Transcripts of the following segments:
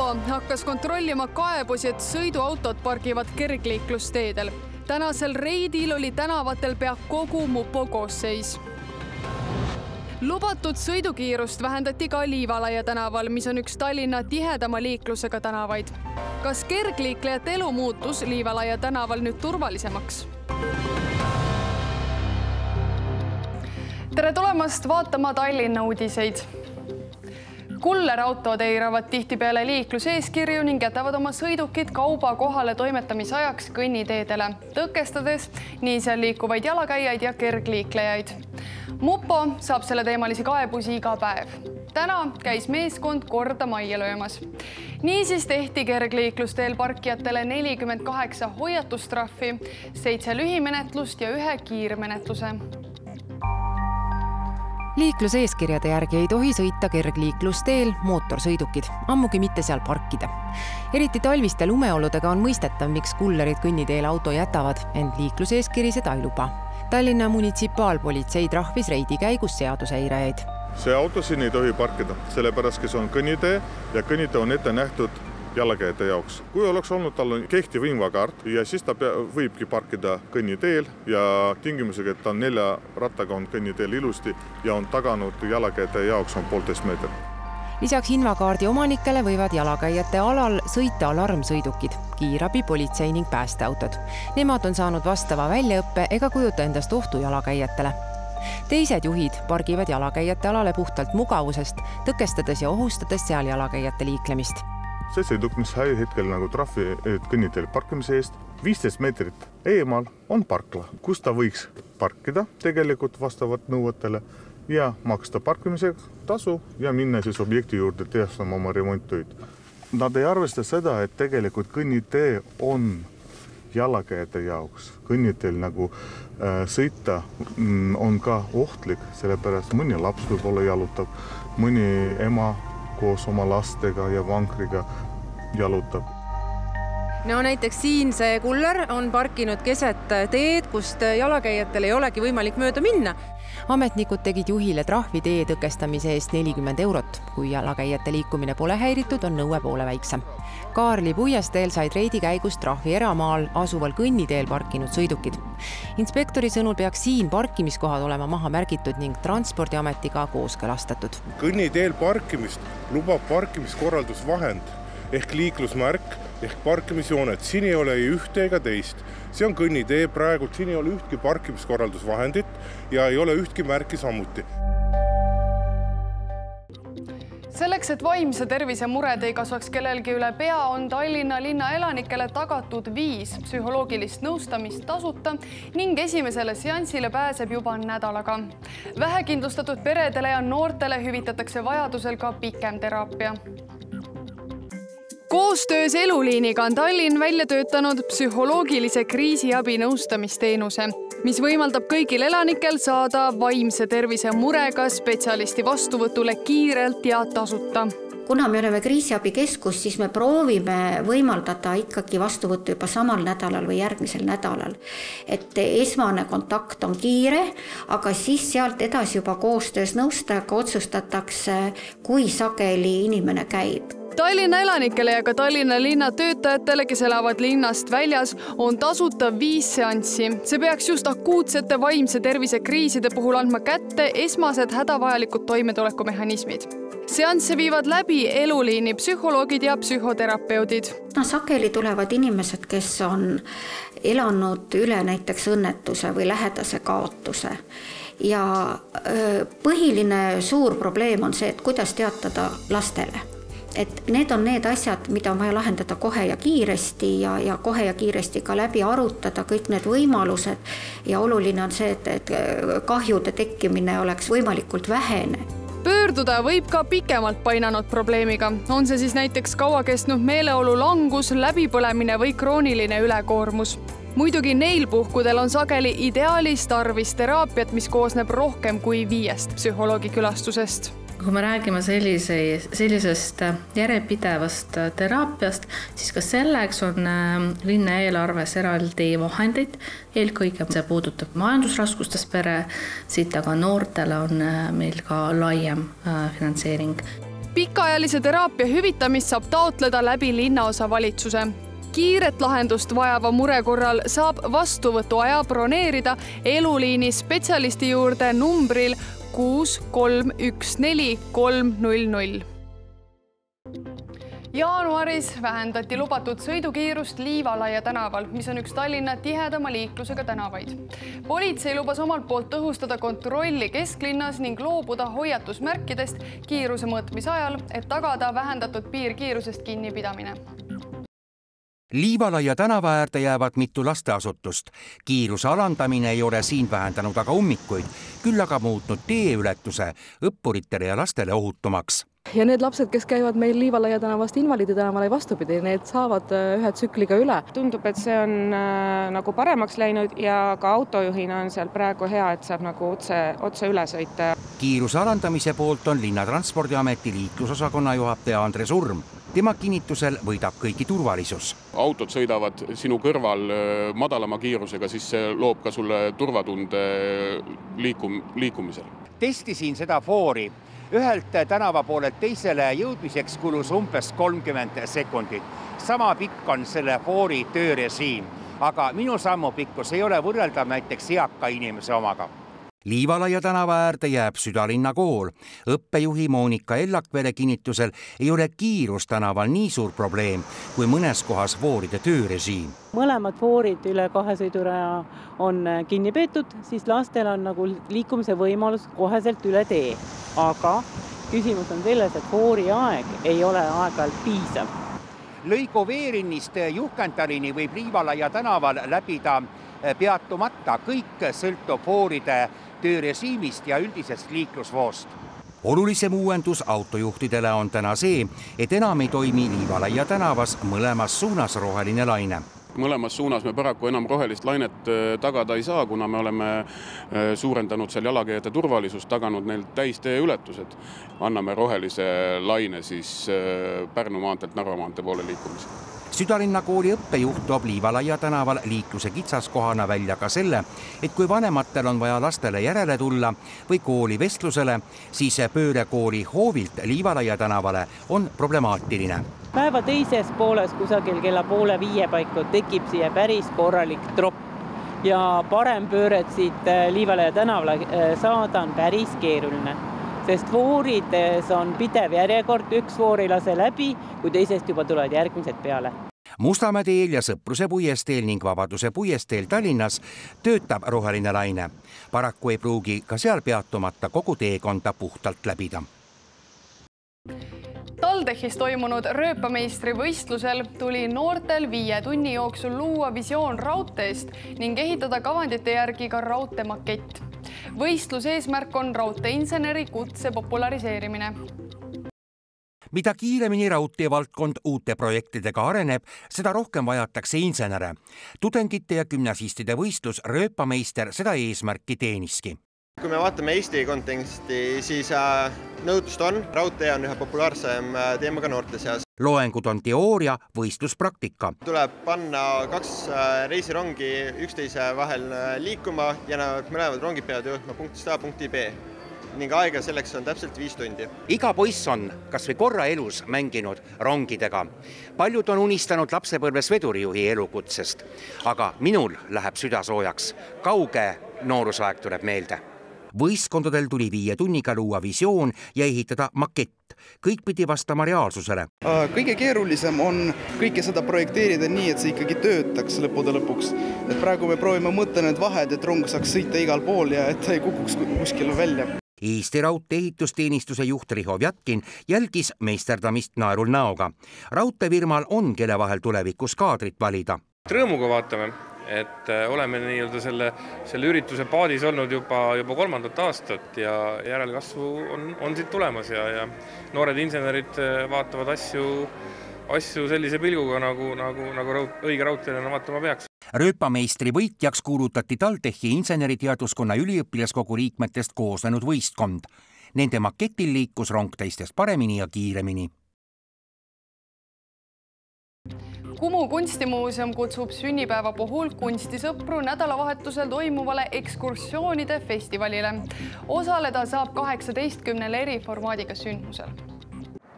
Mupo hakkas kontrollima kaebusi, et sõiduautod pargivad kergliiklusteedel. Tänasel reidil oli tänavatel pea kogu Mupo koosseis. Lubatud sõidukiirust vähendati ka Liivalaia tänaval, mis on üks Tallinna tihedama liiklusega tänavaid. Kas kergliiklejate elu muutus Liivalaia tänaval nüüd turvalisemaks? Tere tulemast vaatama Tallinna uudiseid. Kullerautod eiravad tihtipeale liikluseeskirju ning jätavad oma sõidukid kauba kohale toimetamisajaks kõnniteedele, tõkestades nii seal liikuvaid jalakäijaid ja kergliiklejaid. Mupo saab selle teemalisi kaebusi iga päev. Täna käis meeskond korda majja löömas. Niisiis tehti kergliiklusteel parkijatele 48 hoiatustrahvi, 7 lühimenetlust ja 1 kiirmenetluse. Liikluseeskirjade järgi ei tohi sõita kergliiklusteel mootorsõidukid, ammugi mitte seal parkida. Eriti talviste lumeoludega on mõistetav, miks kullerid kõnniteel auto jätavad, ent liikluseeskiri seda ei luba. Tallinna munitsipaalpolitsei trahvis reidi käigus seaduseeirajaid. See auto siin ei tohi parkida, sellepärast, kes on kõnnitee ja kõnnitee on ette nähtud jalakäijate jaoks. Kui oleks olnud tal kehtiv invakaart ja siis ta võibki parkida kõnniteel ja tingimusega, et ta 4 rattaga on kõnniteel ilusti ja on taganud jalakäijate jaoks on 1,5 meetrit. Lisaks invakaardi omanikele võivad jalakäijate alal sõita alarmsõidukid, kiirabi, politsei ning päästeautod. Nemad on saanud vastava väljaõppe ega kujuta endast ohtu jalakäijatele. Teised juhid pargivad jalakäijate alale puhtalt mugavusest, tõkestades ja ohustades seal jalakäijate liiklemist. See sõiduk, mis sai hetkel nagu trahvi kõnniteel parkimise eest, 15 meetrit eemal on parkla, kus ta võiks parkida tegelikult vastavalt nõuetele ja maksta parkimise tasu ja minna siis objekti juurde teostama oma remonttöid. Nad ei arvesta seda, et tegelikult kõnnitee on jalakäijate jaoks. Kõnniteel nagu sõita on ka ohtlik, sellepärast mõni laps võib-olla jalutab, mõni ema koos oma lastega ja vankriga jalutab. No näiteks siin see kuller on parkinud keset teed, kust jalakäijatel ei olegi võimalik mööda minna. Ametnikud tegid juhile trahvi tee tõkestamise eest 40 eurot. Kui jalakäijate liikumine pole häiritud, on nõue poole väiksem. Kaarli puiesteel said reidi käigus trahvi eramaal asuval kõnniteel parkinud sõidukid. Inspektori sõnul peaks siin parkimiskohad olema maha märgitud ning Transpordiametiga kooskõlastatud. Kõnniteel parkimist lubab parkimiskorraldusvahend ehk liiklusmärk ehk parkimisjoonet. Siin ei ole ühte ega teist. See on kõnnitee praegu, siin ei ole ühtki parkimiskorraldusvahendit ja ei ole ühtki märki samuti. Selleks, et vaimse tervise mured ei kasvaks kellelgi üle pea, on Tallinna linna elanikele tagatud 5 psühholoogilist nõustamist tasuta ning esimesele seansile pääseb juba nädalaga. Vähekindlustatud peredele ja noortele hüvitatakse vajadusel ka pikem teraapia. Koostöös Eluliiniga on Tallinn välja töötanud psühholoogilise kriisiabi nõustamisteenuse, mis võimaldab kõigil elanikel saada vaimse tervise murega spetsialisti vastuvõtule kiirelt ja tasuta. Kuna me oleme kriisiabikeskus, siis me proovime võimaldada ikkagi vastuvõttu juba samal nädalal või järgmisel nädalal. Et esmane kontakt on kiire, aga siis sealt edasi juba koostöös nõustajaga otsustatakse, kui sageli inimene käib. Tallinna elanikele ja ka Tallinna linna töötajatele, kes elavad linnast väljas, on tasuta 5 seanssi. See peaks just akuutsete vaimse tervise kriiside puhul andma kätte esmased hädavajalikud toimetulekumehhanismid. Seansse viivad läbi Eluliini psühholoogid ja psühhoterapeudid. Sageli tulevad inimesed, kes on elanud üle näiteks õnnetuse või lähedase kaotuse. Ja põhiline suur probleem on see, et kuidas teatada lastele. Et need on need asjad, mida on vaja lahendada kohe ja kiiresti ja kohe ja kiiresti ka läbi arutada kõik need võimalused. Ja oluline on see, et kahjude tekkimine oleks võimalikult vähene. Pöörduda võib ka pikemalt painanud probleemiga. On see siis näiteks kaua kestnud meeleolu langus, läbipõlemine või krooniline ülekoormus. Muidugi neil puhkudel on sageli ideaalis tarvis teraapiat, mis koosneb rohkem kui 5 psühholoogi külastusest. Kui me räägime sellisest järjepidevast teraapiast, siis ka selleks on linna eelarves eraldi vahendid. Eelkõige see puudutab majandusraskustes pere, siit aga noortele on meil ka laiem finantseering. Pikaajalise teraapia hüvitamist saab taotleda läbi linnaosavalitsuse. Kiiret lahendust vajava mure korral saab vastuvõtuaja broneerida Eluliini spetsialisti juurde numbril 6314 300. Jaanuaris vähendati lubatud sõidukiirust Liivalaia tänaval, mis on üks Tallinna tihedama liiklusega tänavaid. Politsei lubas omalt poolt tõhustada kontrolli kesklinnas ning loobuda hoiatusmärkidest kiiruse mõõtmise ajal, et tagada vähendatud piirkiirusest kinnipidamine. Liivalaia tänava äärde jäävad mitu lasteasutust. Kiiruse alandamine ei ole siin vähendanud aga ummikuid, küll aga muutnud teeületuse õppuritele ja lastele ohutumaks. Ja need lapsed, kes käivad meil Liivalaia tänavast Invaliidi tänavale vastupidi, need saavad ühe tsükliga üle. Tundub, et see on nagu paremaks läinud ja ka autojuhina on seal praegu hea, et saab nagu otse üle sõita. Kiiruse alandamise poolt on Linnatranspordiameti liiklusosakonna juhataja Andres Urm. Tema kinnitusel võidab kõigi turvalisus. Autod sõidavad sinu kõrval madalama kiirusega, siis see loob ka sulle turvatunde liikumisel. Testisin seda foori. Ühelt tänava poolelt teisele jõudmiseks kulus umbes 30 sekundit. Sama pikk on selle foori töörežiim, aga minu sammupikkus ei ole võrreldav näiteks eaka inimese omaga. Liivalaia tänava äärde jääb Südalinna kool. Õppejuhi Monika Ellakvere kinnitusel ei ole kiirus tänaval nii suur probleem kui mõnes kohas fooride töörežiim. Mõlemad foorid üle 2 sõiduraja on kinni peetud, siis lastel on nagu liikumise võimalus koheselt üle tee. Aga küsimus on selles, et foori aeg ei ole aeg-ajalt piisav. Lõigu Veerinnist Juhkentarini võib Liivalaia tänaval läbida peatumata. Kõik sõltub fooride töörežiimist ja üldisest liiklusvoost. Olulisem uuendus autojuhtidele on täna see, et enam ei toimi Liivalaia tänavas mõlemas suunas roheline laine. Mõlemas suunas me paraku enam rohelist lainet tagada ei saa, kuna me oleme suurendanud seal jalakäijate turvalisust, taganud neil täistee ületused. Anname rohelise laine siis Pärnu maanteelt Narva maantee poole liikumisel. Südalinna kooli õppejuht toob Liivalaia tänaval liikluse kitsaskohana välja ka selle, et kui vanematel on vaja lastele järele tulla või kooli vestlusele, siis pööre kooli hoovilt Liivalaia tänavale on problemaatiline. Päeva teises pooles kusagil kella 4:30 paiku tekib siia päris korralik tropp ja parem pööret siit Liivalaia tänavale saada on päris keeruline. Sest foorides on pidev järjekord, üks foor ei lase läbi, kui teisest juba tulevad järgmised peale. Mustamäe teel ja Sõpruse puiesteel ning Vabaduse puiesteel Tallinnas töötab roheline laine. Paraku ei pruugi ka seal peatumata kogu teekonda puhtalt läbida. TalTechis toimunud rööpameistri võistlusel tuli noortel 5 tunni jooksul luua visioon raudteest ning ehitada kavandite järgi ka raudteemakett. Võistluse eesmärk on raudteeinseneri kutse populariseerimine. Mida kiiremini raudteevaldkond uute projektidega areneb, seda rohkem vajatakse insenere. Tudengite ja gümnasistide võistlus rööpameister seda eesmärki teeniski. Kui me vaatame Eesti konteksti, siis nõudlust on. Raudtee on ühe populaarsem teemaga noorte seas. Loengud on teooria, võistlus praktika. Tuleb panna 2 reisirongi üksteise vahel liikuma ja mõlemad rongid peavad jõudma punktist A punkti B. Ning aega selleks on täpselt 5 tundi. Iga poiss on kas või korra elus mänginud rongidega. Paljud on unistanud lapsepõlves vedurijuhi elukutsest. Aga minul läheb süda soojaks. Kauge noorusaeg tuleb meelde. Võistkondadel tuli 5 tunniga luua visioon ja ehitada makett. Kõik pidi vastama reaalsusele. Kõige keerulisem on kõike seda projekteerida nii, et see ikkagi töötaks lõppude lõpuks. Et praegu me proovime mõtta need vahed, et rong saaks sõita igal pool ja et ta ei kukuks kuskile välja. Eesti Raudtee ehitusteenistuse juht Riho Vjatkin jälgis meisterdamist naerul näoga. Raudteefirmal on, kelle vahel tulevikus kaadrit valida. Rõõmuga vaatame, et oleme nii-öelda selle ürituse paadis olnud juba 3. aastat ja järelkasvu on siit tulemas ja noored insenerid vaatavad asju sellise pilguga, nagu õige raudteelena vaatama peaks. Rööpameistri võitjaks kuulutati TalTechi inseneriteaduskonna üliõpilaskogu liikmetest koosnenud võistkond. Nende maketil liikus rong teistest paremini ja kiiremini. Kumu kunstimuuseum kutsub sünnipäeva puhul kunstisõpru nädalavahetusel toimuvale ekskursioonide festivalile. Osaleda saab 18 eri formaadiga sündmusel.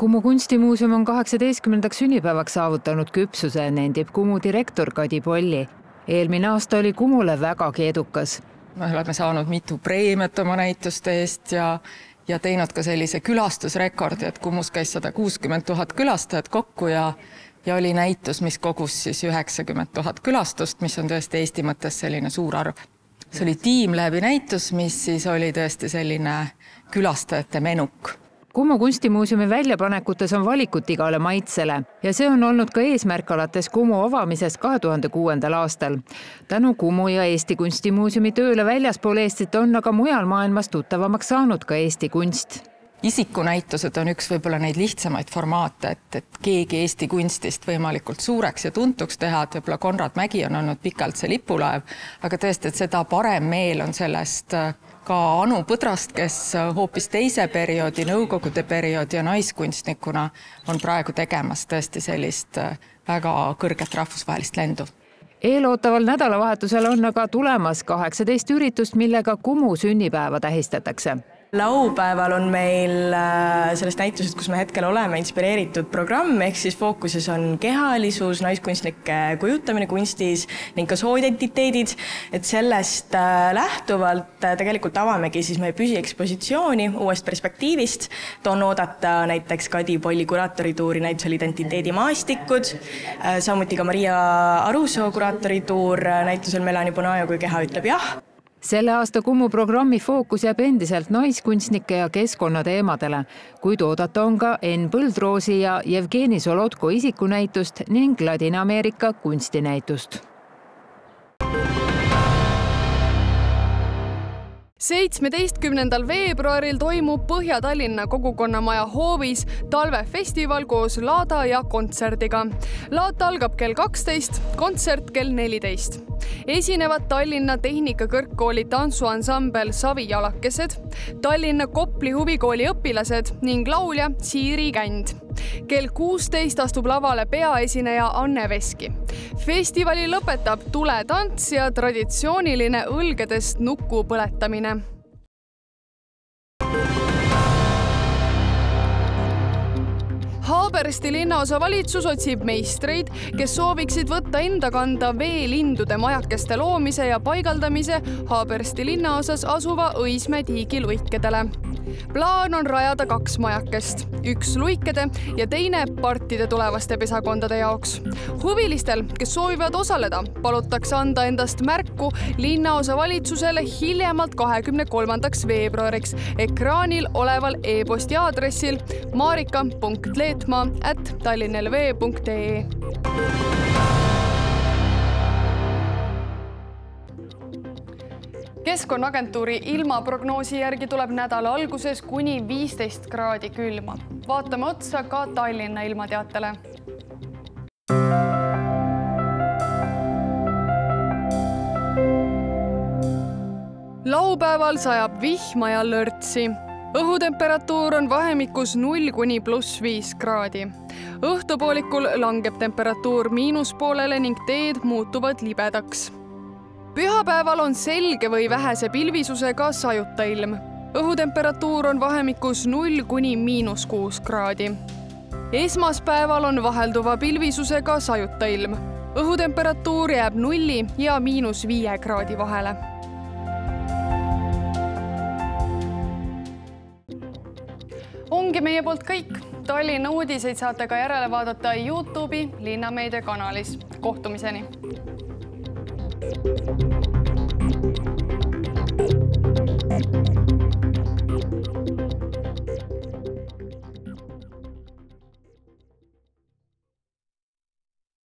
Kumu kunstimuuseum on 18. sünnipäevaks saavutanud küpsuse, nendib Kumu direktor Kadi Polli. Eelmine aasta oli Kumule vägagi edukas. Me oleme saanud mitu preemiat oma näituste eest ja teinud ka sellise külastusrekordi, et Kumus käis 160 000 külastajat kokku ja oli näitus, mis kogus siis 90 000 külastust, mis on tõesti Eesti mõttes selline suur arv. See oli tiimläbi näitus, mis siis oli tõesti selline külastajate menuk. Kumu kunstimuuseumi väljapanekutes on valikut igale maitsele ja see on olnud ka eesmärk alates Kumu avamisest 2006. aastal. Tänu Kumu ja Eesti kunstimuuseumi tööle väljaspool Eestit on aga mujal maailmas tuttavamaks saanud ka Eesti kunst. Isikunäitused on üks võib-olla neid lihtsamaid formaate, et keegi Eesti kunstist võimalikult suureks ja tuntuks teha, et võib-olla Konrad Mägi on olnud pikalt see lipulaev, aga tõesti, et seda parem meel on sellest ka Anu Põdrast, kes hoopis teise perioodi, nõukogude perioodi ja naiskunstnikuna on praegu tegemas tõesti sellist väga kõrget rahvusvahelist lendu. Eelootaval nädalavahetusel on aga tulemas 18 üritust, millega Kumu sünnipäeva tähistatakse. Laupäeval on meil sellest näitusest, kus me hetkel oleme, inspireeritud programm, ehk siis fookuses on kehalisus, naiskunstnike kujutamine kunstis ning ka sooidentiteedid. Et sellest lähtuvalt tegelikult avamegi siis meie püsiekspositsiooni uuest perspektiivist. On oodata näiteks Kadi Polli kuraatorituuri näitusel Identiteedi maastikud, samuti ka Maria Arusoo kuraatorituur näitusel Melanie Bonajo Kui keha ütleb jah. Selle aasta Kumu programmi fookus jääb endiselt naiskunstnike ja keskkonnateemadele, kuid oodata on ka Enn Põldroosi ja Jevgeni Solotko isikunäitust ning Ladina-Ameerika kunstinäitust. 17. veebruaril toimub Põhja-Tallinna kogukonnamaja hoovis talvefestival koos laada ja kontserdiga. Laat algab kell 12, kontsert kell 14. Esinevad Tallinna Tehnikakõrgkooli tantsuansambel Savi Jalakesed, Tallinna Kopli huvikooli õpilased ning laulja Siiri Känd. Kell 16 astub lavale peaesineja Anne Veski. Festivali lõpetab tuletants ja traditsiooniline õlgedest nuku põletamine. Haabersti linnaosa valitsus otsib meistreid, kes sooviksid võtta enda kanda veelindude majakeste loomise ja paigaldamise Haabersti linnaosas asuva Õismäe tiigi luikedele. Plaan on rajada 2 majakest, üks luikede ja teine partide tulevaste pesakondade jaoks. Huvilistel, kes soovivad osaleda, palutakse anda endast märku linnaosa valitsusele hiljemalt 23. veebruariks ekraanil oleval e-posti aadressil marika.leetmaa@tallinnlv.ee. Keskkonnaagentuuri ilmaprognoosi järgi tuleb nädala alguses kuni 15 kraadi külma. Vaatame otsa ka Tallinna ilmateatele. Laupäeval sajab vihma ja lörtsi. Õhutemperatuur on vahemikus 0 kuni +5 kraadi. Õhtupoolikul langeb temperatuur miinuspoolele ning teed muutuvad libedaks. Pühapäeval on selge või vähese pilvisusega sajuta ilm. Õhutemperatuur on vahemikus 0 kuni -6 kraadi. Esmaspäeval on vahelduva pilvisusega sajuta ilm. Õhutemperatuur jääb 0 ja -5 kraadi vahele. Ongi meie poolt kõik. Tallinna uudiseid saate ka järele vaadata YouTube'i Linnameedia kanalis. Kohtumiseni!